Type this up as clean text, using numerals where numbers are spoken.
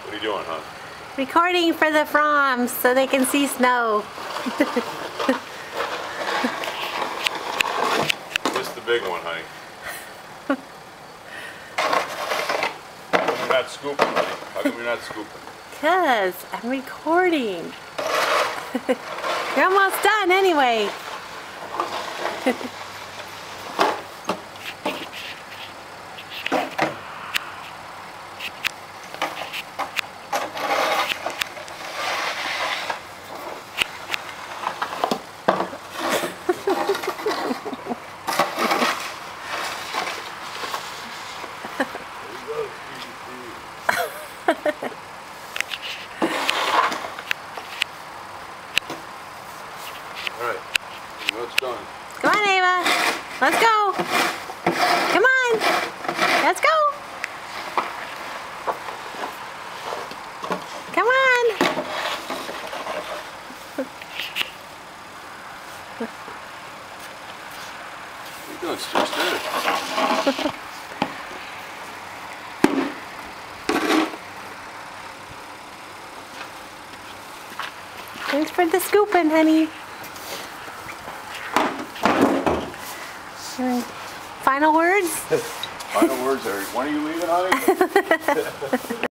What are you doing, huh? Recording for the Froms so they can see snow. This is the big one, honey. How come you're not scooping, honey? How come you're not scooping? Because I'm recording. You're almost done anyway. Alright, well, it's done. Come on, Ava. Let's go. Come on. Let's go. Come on. What are you doing? Still stir. Thanks for the scooping, honey. Final words? Final words are, when are you leaving, honey?